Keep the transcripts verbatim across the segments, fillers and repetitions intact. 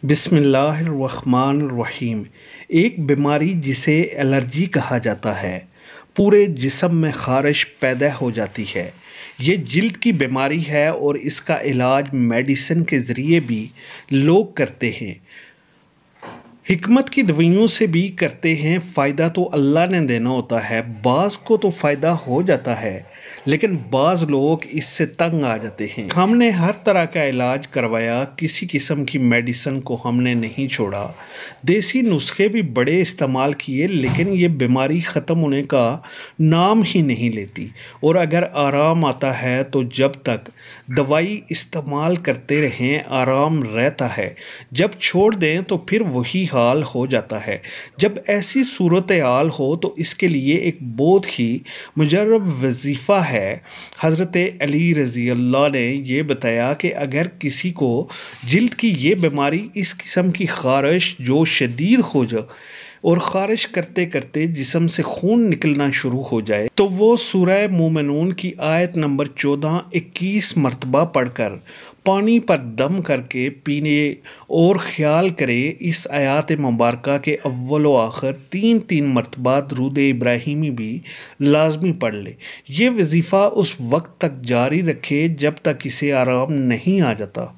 बिस्मिल्लाहिर्रहमानिर्रहीम। एक बीमारी जिसे एलर्जी कहा जाता है, पूरे जिस्म में ख़ारिश पैदा हो जाती है। ये जिल्द की बीमारी है और इसका इलाज मेडिसिन के ज़रिए भी लोग करते हैं, हिकमत की दवाइयों से भी करते हैं। फ़ायदा तो अल्लाह ने देना होता है, बाज़ को तो फ़ायदा हो जाता है लेकिन बाज़ लोग इससे तंग आ जाते हैं। हमने हर तरह का इलाज करवाया, किसी किस्म की मेडिसिन को हमने नहीं छोड़ा, देसी नुस्खे भी बड़े इस्तेमाल किए लेकिन ये बीमारी ख़त्म होने का नाम ही नहीं लेती। और अगर आराम आता है तो जब तक दवाई इस्तेमाल करते रहें आराम रहता है, जब छोड़ दें तो फिर वही हाल हो जाता है। जब ऐसी सूरत हाल हो तो इसके लिए एक बहुत ही मुजर्रब वजीफ़ा है। हज़रत अली रज़ी अल्लाह ने ये बताया कि अगर किसी को जिल्द की ये बीमारी, इस किस्म की ख़ारिश जो शदीद हो जाए और ख़ारिश करते करते जिस्म से खून निकलना शुरू हो जाए, तो वो सूरह मोमिनून की आयत नंबर चौदह इक्कीस मरतबा पढ़कर पानी पर दम करके पीने और ख्याल करे इस आयत मुबारका के अव्वल व आखिर तीन तीन मरतबा दरूद इब्राहिमी भी लाजमी पढ़ ले। ये वजीफ़ा उस वक्त तक जारी रखे जब तक इसे आराम नहीं आ जाता।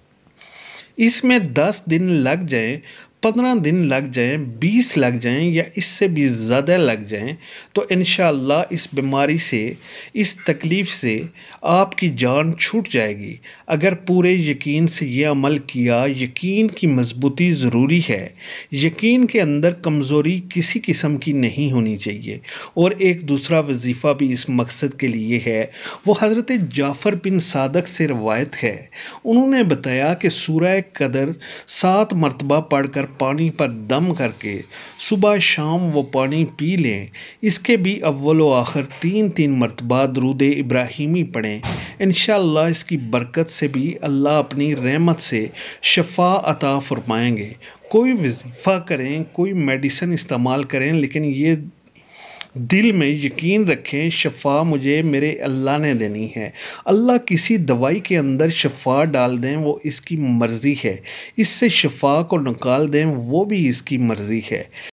इसमें दस दिन लग जाएं, पंद्रह दिन लग जाएं, बीस लग जाएं या इससे भी ज़्यादा लग जाएं तो इंशाअल्लाह इस बीमारी से, इस तकलीफ़ से आपकी जान छूट जाएगी। अगर पूरे यकीन से ये अमल किया, यकीन की मजबूती ज़रूरी है, यकीन के अंदर कमज़ोरी किसी किस्म की नहीं होनी चाहिए। और एक दूसरा वजीफ़ा भी इस मकसद के लिए है, वो हज़रत जाफ़र बिन सादक से रवायत है। उन्होंने बताया कि सूरह कदर सात मरतबा पढ़कर पानी पर दम करके सुबह शाम वो पानी पी लें। इसके भी अव्वल व आखिर तीन तीन मरतबा दरूद इब्राहिमी पढ़ें। इंशाअल्लाह इसकी बरकत से भी अल्लाह अपनी रहमत से शफा अता फरमाएंगे। कोई वजीफ़ा करें, कोई मेडिसिन इस्तेमाल करें, लेकिन ये दिल में यकीन रखें शफ़ा मुझे मेरे अल्लाह ने देनी है। अल्लाह किसी दवाई के अंदर शफ़ा डाल दें वो इसकी मर्ज़ी है, इससे शफ़ा को निकाल दें वो भी इसकी मर्ज़ी है।